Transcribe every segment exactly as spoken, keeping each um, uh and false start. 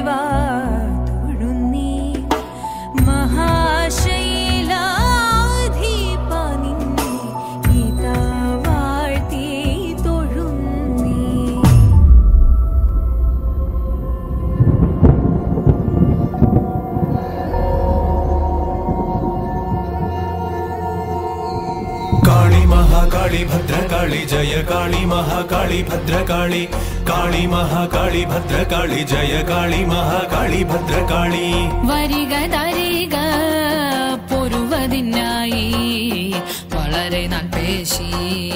महाकाली भद्रकाली जय काली महाकाली भद्रकाली काली महाकाली भद्रकाली जय काली महाकाली भद्रकाली वरिग दरिग पोरुवदिनायि वलरे नान पेशी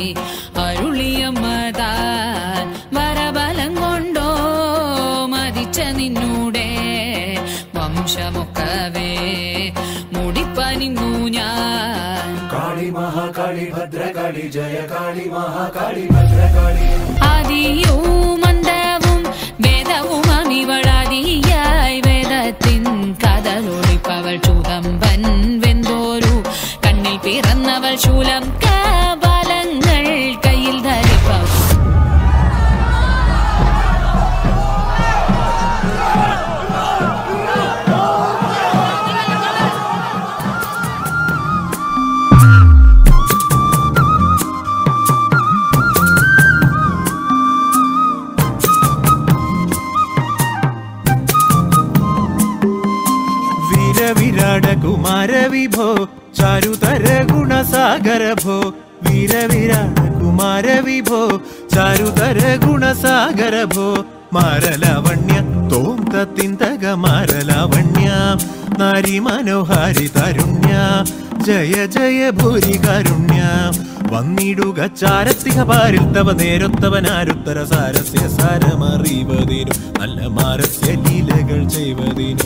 अरुळियम्मदान वरबलं कोंडो मदिच्च निन्नुडे वंशमൊക്കവേ മുടിപ്പനിന്നു ഞാൻ काली महाकाली भद्रकाली जय काली महाकाली भद्रकाली ആദിയും അന്തവും വേദവും അമിവളാദിയായി വേദത്തിൻ കഥലൊളിപ്പവൾ ചൂതമ്പൻ വെന്തോരു കണ്ണിൽ പിറന്നവൾ ശൂലം കബലങ്ങൾ കയ്യിൽ ധരിപ്പവൾ विराट कुमार विभो चारुतर गुण सागर भो वीर विराट कुमार विभो चारुतर गुण सागर भो मारलावण्य तोम तत्तिंतग मारलावण्य नारी मनोहारी तारुण्य जय जय भूरि कारुण्य വന്നിടുക ചാരത്തിക പാരിൽ തവ നേരൊത്തവനാരുത്തര സാരസ്യ സാരമറിവതിനും നല്ല മാരസ്യ ലീലകൾ ചെയ്വതിനും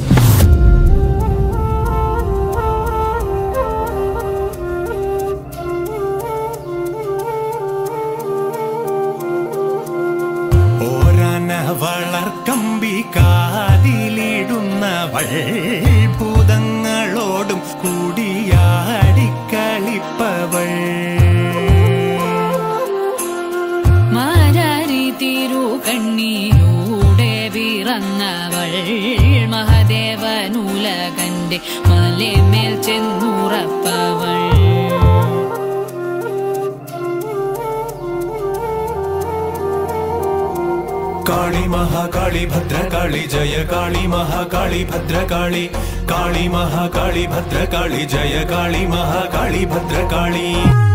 വളർക്കമ്പി കാതിലിടുന്നവൾ ഭൂതങ്ങളോടും കൂടിയാടിക്കളിപ്പവൾ മാരാരി തിരു കണ്ണീരൂടെ പിറന്നവൾ മഹദേവനുലകന്റെ മലമേൽ ചെന്നുറപ്പവൾ काली महाकाली भद्रकाली जय काली महाकाली भद्रकाली काली महाकाली भद्रकाली जय काली महाकाली भद्रकाली।